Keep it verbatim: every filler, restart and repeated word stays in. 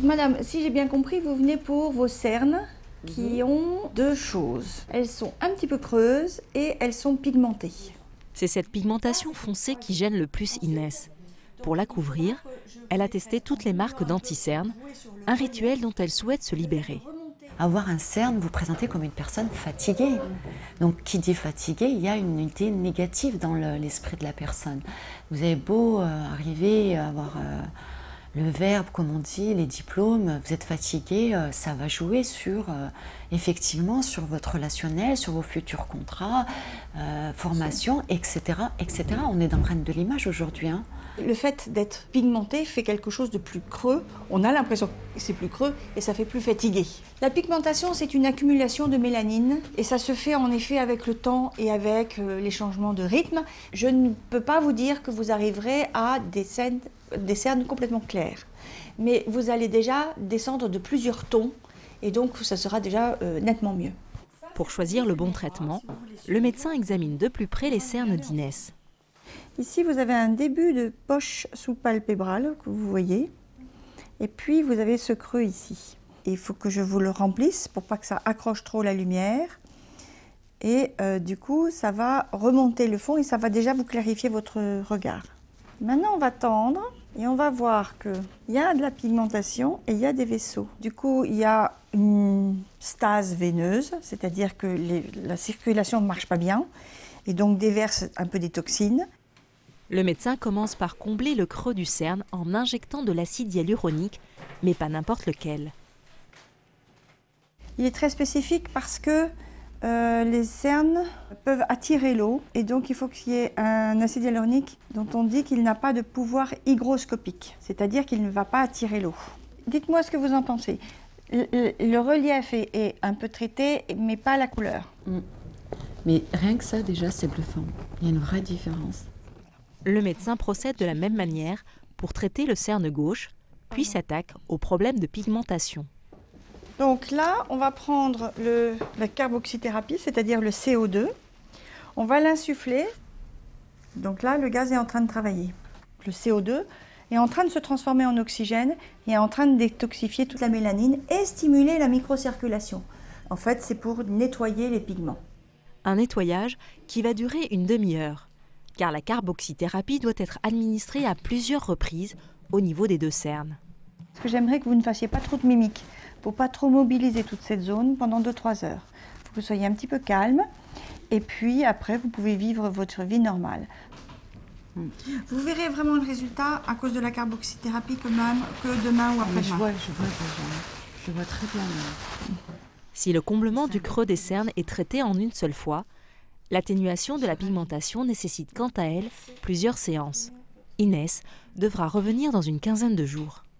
Madame, si j'ai bien compris, vous venez pour vos cernes qui ont deux choses. Elles sont un petit peu creuses et elles sont pigmentées. C'est cette pigmentation foncée qui gêne le plus Inès. Pour la couvrir, elle a testé toutes les marques d'anti-cernes, un rituel dont elle souhaite se libérer. Avoir un cerne, vous présentez comme une personne fatiguée. Donc, qui dit fatiguée, il y a une idée négative dans l'esprit de la personne. Vous avez beau euh, arriver à avoir euh, le verbe, comme on dit, les diplômes, vous êtes fatigué, euh, ça va jouer sur, euh, effectivement, sur votre relationnel, sur vos futurs contrats, euh, formation, et cetera, et cetera. On est dans le règne de l'image aujourd'hui, hein. Le fait d'être pigmenté fait quelque chose de plus creux. On a l'impression que c'est plus creux et ça fait plus fatigué. La pigmentation, c'est une accumulation de mélanine et ça se fait en effet avec le temps et avec euh, les changements de rythme. Je ne peux pas vous dire que vous arriverez à des cernes, des cernes complètement claires. Mais vous allez déjà descendre de plusieurs tons et donc ça sera déjà euh, nettement mieux. Pour choisir le bon traitement, le médecin examine de plus près les cernes d'Inès. Ici, vous avez un début de poche sous-palpébrale que vous voyez. Et puis, vous avez ce creux ici. Et il faut que je vous le remplisse pour pas que ça accroche trop la lumière. Et euh, du coup, ça va remonter le fond et ça va déjà vous clarifier votre regard. Maintenant, on va tendre et on va voir qu'il y a de la pigmentation et il y a des vaisseaux. Du coup, il y a une stase veineuse, c'est-à-dire que les, la circulation ne marche pas bien et donc déverse un peu des toxines. Le médecin commence par combler le creux du cerne en injectant de l'acide hyaluronique, mais pas n'importe lequel. Il est très spécifique parce que euh, les cernes peuvent attirer l'eau et donc il faut qu'il y ait un acide hyaluronique dont on dit qu'il n'a pas de pouvoir hygroscopique, c'est-à-dire qu'il ne va pas attirer l'eau. Dites-moi ce que vous en pensez. Le, le, le relief est, est un peu traité, mais pas la couleur. Mm. Mais rien que ça, déjà, c'est bluffant. Il y a une vraie différence. Le médecin procède de la même manière pour traiter le cerne gauche, puis s'attaque au problème de pigmentation. Donc là, on va prendre le, la carboxythérapie, c'est-à-dire le C O deux. On va l'insuffler. Donc là, le gaz est en train de travailler. Le C O deux est en train de se transformer en oxygène et est en train de détoxifier toute la mélanine et stimuler la microcirculation. En fait, c'est pour nettoyer les pigments. Un nettoyage qui va durer une demi-heure, car la carboxythérapie doit être administrée à plusieurs reprises au niveau des deux cernes. Ce que j'aimerais que vous ne fassiez pas trop de mimiques, pour pas trop mobiliser toute cette zone pendant deux à trois heures. Il faut que vous soyez un petit peu calme, et puis après, vous pouvez vivre votre vie normale. Vous verrez vraiment le résultat à cause de la carboxythérapie que même que demain ou après-demain. Je vois, je vois déjà. Je vois très bien. Là. Si le comblement du creux des cernes est traité en une seule fois, l'atténuation de la pigmentation nécessite quant à elle plusieurs séances. Inès devra revenir dans une quinzaine de jours.